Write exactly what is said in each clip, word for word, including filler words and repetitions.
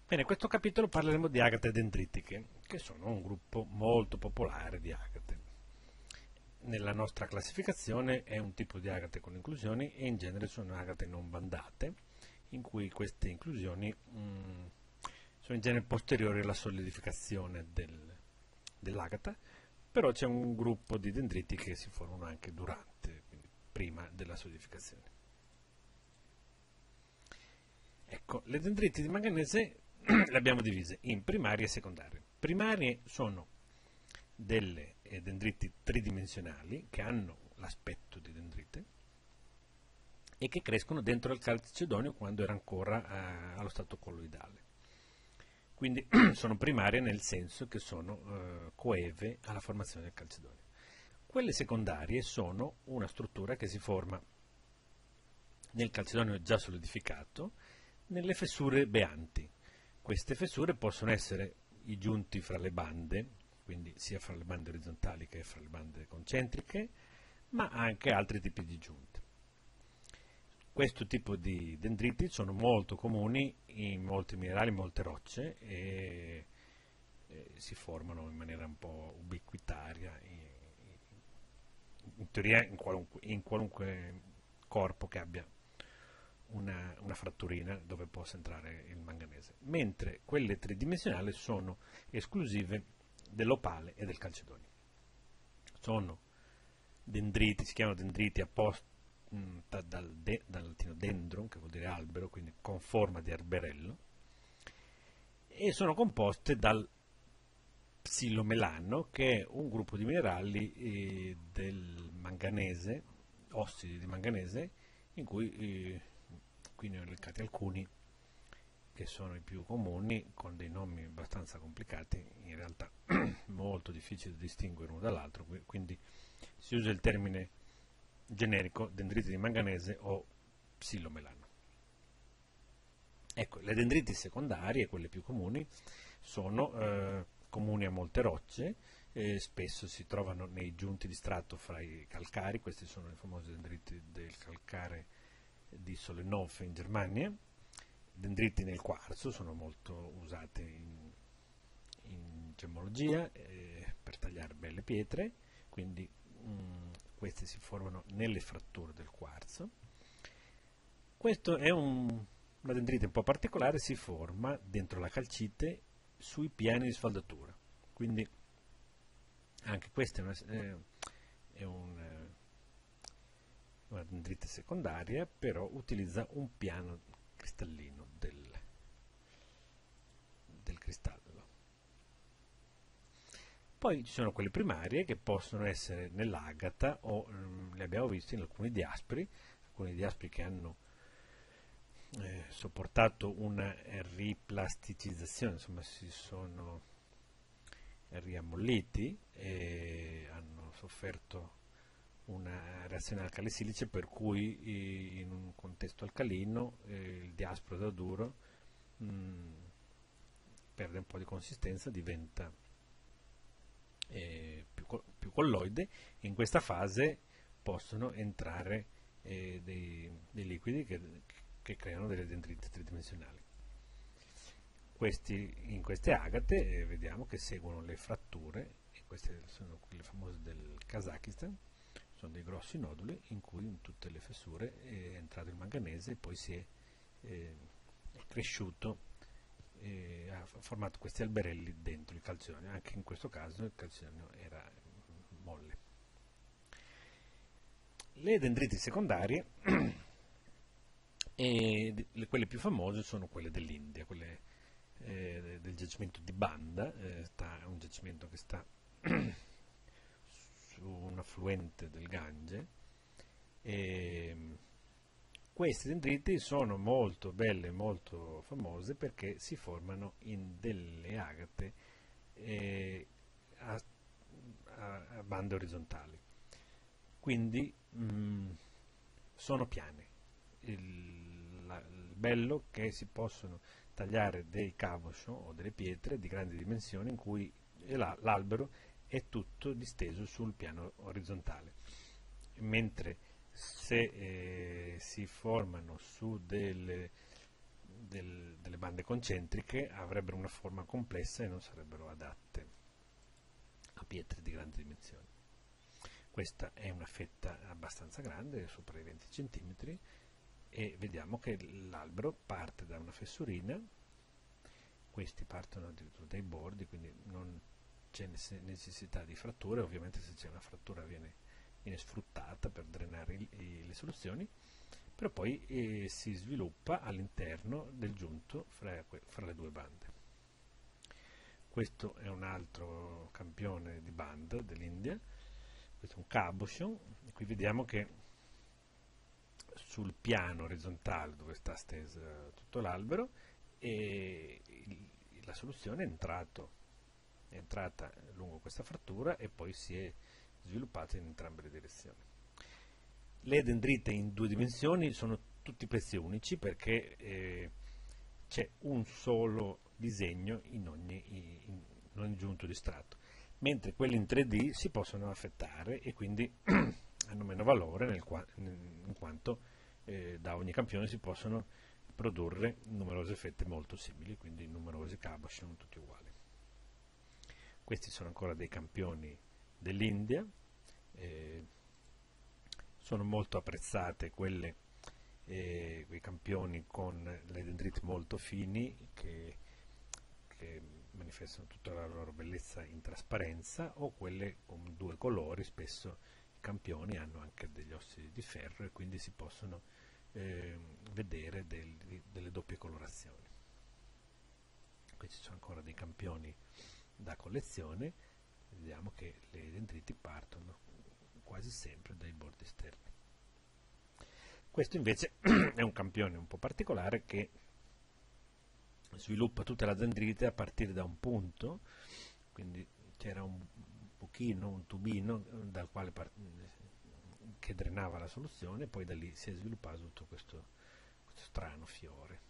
Bene, in questo capitolo parleremo di agate dendritiche, che sono un gruppo molto popolare di agate. Nella nostra classificazione è un tipo di agate con inclusioni e in genere sono agate non bandate, in cui queste inclusioni mh, sono in genere posteriori alla solidificazione del, dell'agata, però c'è un gruppo di dendriti che si formano anche durante, quindi prima della solidificazione. Ecco, le dendriti di manganese le abbiamo divise in primarie e secondarie. Primarie sono delle eh, dendriti tridimensionali che hanno l'aspetto di dendrite e che crescono dentro il calcedonio quando era ancora eh, allo stato colloidale. Quindi sono primarie nel senso che sono eh, coeve alla formazione del calcedonio. Quelle secondarie sono una struttura che si forma nel calcedonio già solidificato nelle fessure beanti. Queste fessure possono essere i giunti fra le bande, quindi sia fra le bande orizzontali che fra le bande concentriche, ma anche altri tipi di giunte. Questo tipo di dendriti sono molto comuni in molti minerali, in molte rocce e, e si formano in maniera un po' ubiquitaria, in, in teoria in qualunque, in qualunque corpo che abbia Una, una fratturina dove possa entrare il manganese, mentre quelle tridimensionali sono esclusive dell'opale e del calcedonio. Sono dendriti, si chiamano dendriti apposta dal, de, dal latino dendron, che vuol dire albero, quindi con forma di alberello, e sono composte dal psilomelano, che è un gruppo di minerali eh, del manganese, ossidi di manganese, in cui eh, qui ne ho elencati alcuni che sono i più comuni, con dei nomi abbastanza complicati, in realtà molto difficili da distinguere uno dall'altro, quindi si usa il termine generico dendriti di manganese o psilomelano. Ecco, le dendriti secondarie, quelle più comuni, sono eh, comuni a molte rocce, eh, spesso si trovano nei giunti di strato fra i calcari, questi sono i famosi dendriti del calcare di Solenov in Germania. Dendriti nel quarzo sono molto usati in, in gemmologia eh, per tagliare belle pietre, quindi mh, questi si formano nelle fratture del quarzo. Questo è un, una dendrite un po' particolare, si forma dentro la calcite sui piani di sfaldatura, quindi anche questa è una, eh, è un una dendrite secondaria, però utilizza un piano cristallino del, del cristallo. Poi ci sono quelle primarie che possono essere nell'agata o um, le abbiamo viste in alcuni diaspri, alcuni diaspri che hanno eh, sopportato una riplasticizzazione, insomma si sono riammolliti e hanno sofferto una reazione alcali-silice per cui in un contesto alcalino eh, il diaspro da duro mh, perde un po' di consistenza, diventa eh, più, più colloide e in questa fase possono entrare eh, dei, dei liquidi che, che creano delle dendrite tridimensionali. Questi, in queste agate eh, vediamo che seguono le fratture, e queste sono quelle famose del Kazakistan. Sono dei grossi noduli in cui in tutte le fessure è entrato il manganese e poi si è, eh, è cresciuto e ha formato questi alberelli dentro il calcedonio. Anche in questo caso il calcedonio era molle. Le dendriti secondarie, e quelle più famose sono quelle dell'India, quelle eh, del giacimento di Banda, eh, sta, è un giacimento che sta su un affluente del Gange e queste dendriti sono molto belle, molto famose perché si formano in delle agate eh, a, a, a bande orizzontali, quindi mh, sono piane. Il, la, il bello è che si possono tagliare dei cabochon o delle pietre di grandi dimensioni in cui l'albero è tutto disteso sul piano orizzontale, mentre se eh, si formano su delle, del, delle bande bande concentriche avrebbero una forma complessa e non sarebbero adatte a pietre di grandi dimensioni. Questa è una fetta abbastanza grande, sopra i venti centimetri, e vediamo che l'albero parte da una fessurina. Questi partono addirittura dai bordi, quindi non c'è necessità di fratture. Ovviamente se c'è una frattura viene, viene sfruttata per drenare il, i, le soluzioni, però poi eh, si sviluppa all'interno del giunto fra, fra le due bande. Questo è un altro campione di band dell'India, questo è un cabochon, e qui vediamo che sul piano orizzontale dove sta stesa tutto l'albero e il, la soluzione è, entrato, è entrata lungo questa frattura e poi si è sviluppata in entrambe le direzioni. Le dendrite in due dimensioni sono tutti pezzi unici perché eh, c'è un solo disegno in ogni, in, in ogni giunto di strato, mentre quelli in tre D si possono affettare e quindi hanno meno valore nel qua, in quanto eh, da ogni campione si possono produrre numerose fette molto simili, quindi numerosi cabochon tutti uguali. Questi sono ancora dei campioni dell'India, eh, sono molto apprezzate quelle, eh, quei campioni con le dendrite molto fini che, che manifestano tutta la loro bellezza in trasparenza, o quelle con due colori. Spesso i campioni hanno anche degli ossidi di ferro e quindi si possono eh, vedere del, delle doppie colorazioni. Questi sono ancora dei campioni da collezione. Vediamo che le dendriti partono quasi sempre dai bordi esterni. Questo invece è un campione un po' particolare che sviluppa tutta la dendrite a partire da un punto, quindi c'era un pochino, un tubino dal quale che drenava la soluzione, e poi da lì si è sviluppato tutto questo, questo strano fiore.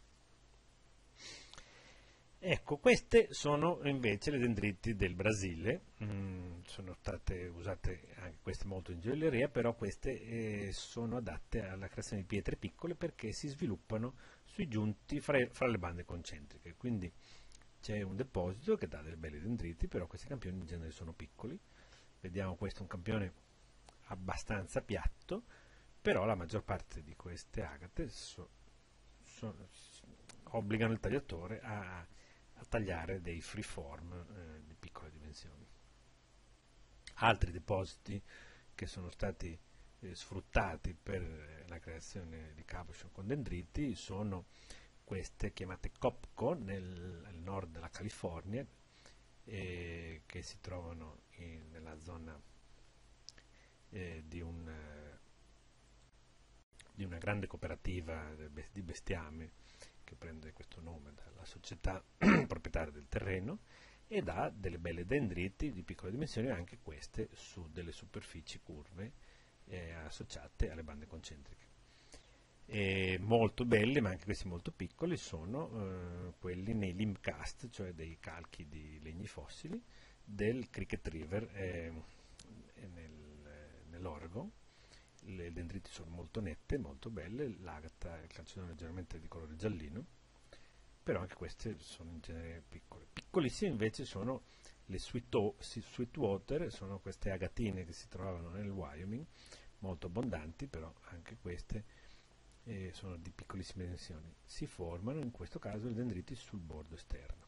Ecco, queste sono invece le dendriti del Brasile, mm, sono state usate anche queste molto in gioielleria, però queste eh, sono adatte alla creazione di pietre piccole perché si sviluppano sui giunti fra, fra le bande concentriche, quindi c'è un deposito che dà delle belle dendriti, però questi campioni in genere sono piccoli. Vediamo questo è un campione abbastanza piatto, però la maggior parte di queste agate so, so, obbligano il tagliatore a a tagliare dei freeform eh, di piccole dimensioni. Altri depositi che sono stati eh, sfruttati per la creazione di cabochon con dendriti sono queste chiamate Copco nel, nel nord della California, eh, che si trovano in, nella zona eh, di, un, eh, di una grande cooperativa di bestiame che prende questo nome dalla società proprietaria del terreno, ed ha delle belle dendriti di piccole dimensioni, anche queste su delle superfici curve eh, associate alle bande concentriche. E molto belli, ma anche questi molto piccoli, sono eh, quelli nei limb cast, cioè dei calchi di legni fossili del Cricket River eh, nel, nell'Oregon. Le dendriti sono molto nette, molto belle, l'agata e il calcedone leggermente di colore giallino, però anche queste sono in genere piccole. Piccolissime invece sono le Sweetwater, sono queste agatine che si trovavano nel Wyoming, molto abbondanti, però anche queste eh, sono di piccolissime dimensioni. Si formano in questo caso le dendriti sul bordo esterno.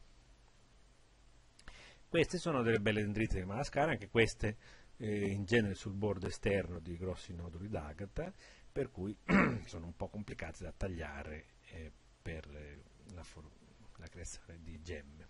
Queste sono delle belle dendriti di Madagascar, anche queste eh, in genere sul bordo esterno di grossi noduli d'agata, per cui sono un po' complicate da tagliare eh, per eh, la, la creazione di gemme.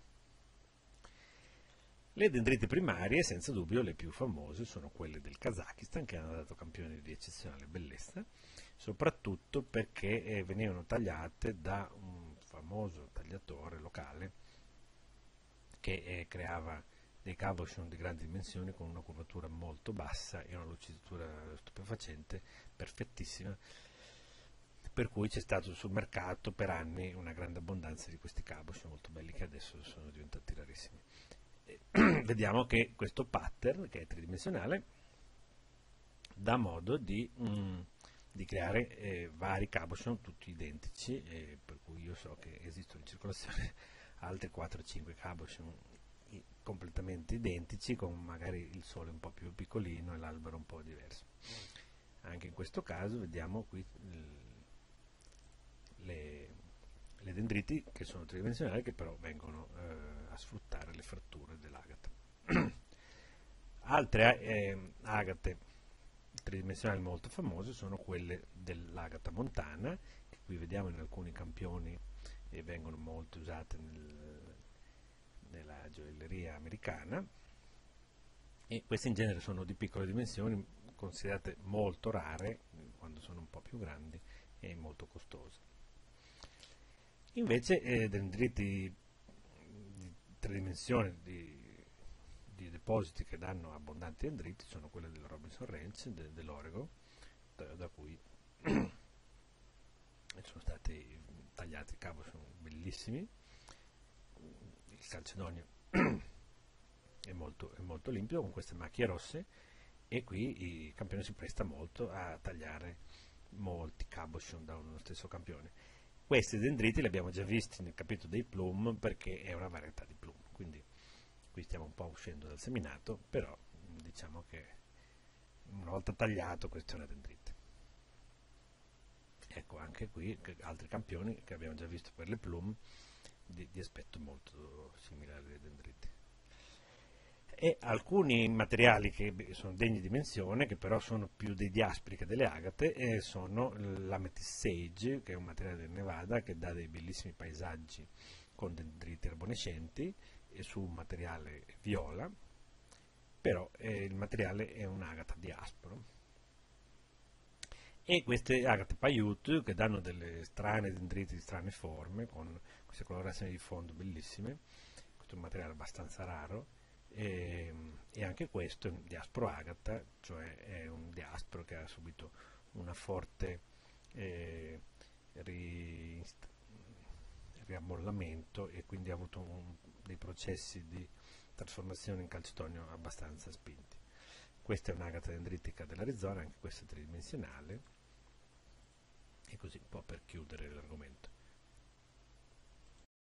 Le dendriti primarie, senza dubbio le più famose, sono quelle del Kazakistan, che hanno dato campioni di eccezionale bellezza, soprattutto perché eh, venivano tagliate da un famoso tagliatore locale che eh, creava dei cabochon di grandi dimensioni con una curvatura molto bassa e una lucidatura stupefacente, perfettissima, per cui c'è stato sul mercato per anni una grande abbondanza di questi cabochon molto belli che adesso sono diventati rarissimi. E vediamo che questo pattern, che è tridimensionale, dà modo di, mm, di creare eh, vari cabochon tutti identici, eh, per cui io so che esistono in circolazione altri quattro cinque cabochon i- completamente identici, con magari il sole un po' più piccolino e l'albero un po' diverso. Anche in questo caso vediamo qui il- le, le dendriti che sono tridimensionali, che però vengono eh, a sfruttare le fratture dell'agata. Altre eh, agate tridimensionali molto famose sono quelle dell'agata montana, che qui vediamo in alcuni campioni e vengono molto usate nel, nella gioielleria americana, e queste in genere sono di piccole dimensioni, considerate molto rare quando sono un po' più grandi e molto costose. Invece eh, dendriti di tre dimensioni, di, di depositi che danno abbondanti dendriti, sono quelle del Robinson Ranch, de, dell'Oregon, da, da cui sono stati tagliati, cavolo, sono bellissimi. Il calcedonio è molto, è molto limpido con queste macchie rosse, e qui il campione si presta molto a tagliare molti cabochon da uno stesso campione. Questi dendriti li abbiamo già visti nel capitolo dei plum, perché è una varietà di plum, quindi qui stiamo un po' uscendo dal seminato, però diciamo che una volta tagliato questa è una dendrite. Ecco anche qui altri campioni che abbiamo già visto per le plum di, di aspetto molto simile alle dendriti. E alcuni materiali che sono degni di menzione, che però sono più dei diaspri che delle agate, eh, sono l'amethyst sage, che è un materiale del Nevada che dà dei bellissimi paesaggi con dendriti arbonescenti e su un materiale viola, però eh, il materiale è un'agata diaspro. E queste agate paiute che danno delle strane dendriti di strane forme, con queste colorazioni di fondo bellissime. Questo è un materiale abbastanza raro, e, e anche questo è un diaspro agata, cioè è un diaspro che ha subito una forte eh, ri, riammollamento, e quindi ha avuto un, dei processi di trasformazione in calcedonio abbastanza spinti. Questa è un'agata dendritica dell'Arizona, anche questa tridimensionale, e così un po' per chiudere l'argomento.